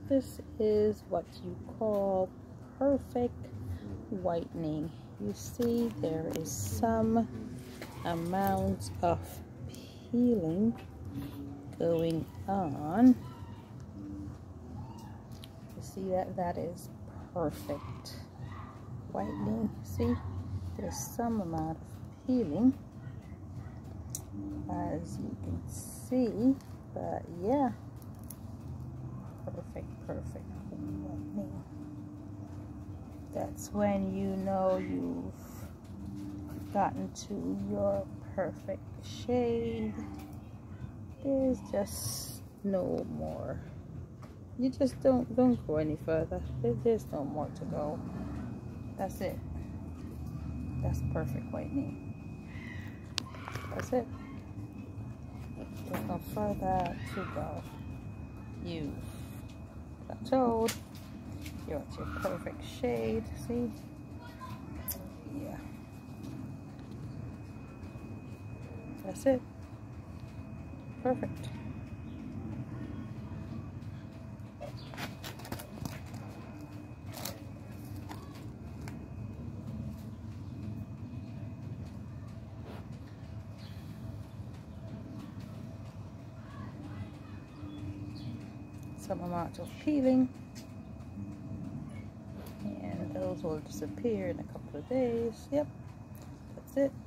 This is what you call perfect whitening. You see there is some amount of peeling going on. You see that is perfect whitening. See, there's some amount of peeling, as you can see, but yeah, perfect whitening. That's when you know you've gotten to your perfect shade. There's just no more. You just don't go any further. There's no more to go. That's it. That's perfect whitening. That's it. There's no further to go. You've plateaued. You're at your perfect shade. See? Yeah. That's it. Perfect. Some amount of peeling, and those will disappear in a couple of days. Yep, that's it.